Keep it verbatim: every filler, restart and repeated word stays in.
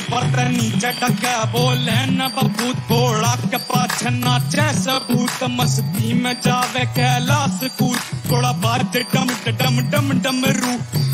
पर नीचे टका बोले न बबू थोड़ा के पाछे नाचे सबूत मस्ती में जावे कैलाश कूद थोड़ा बात डम डम डम डम रू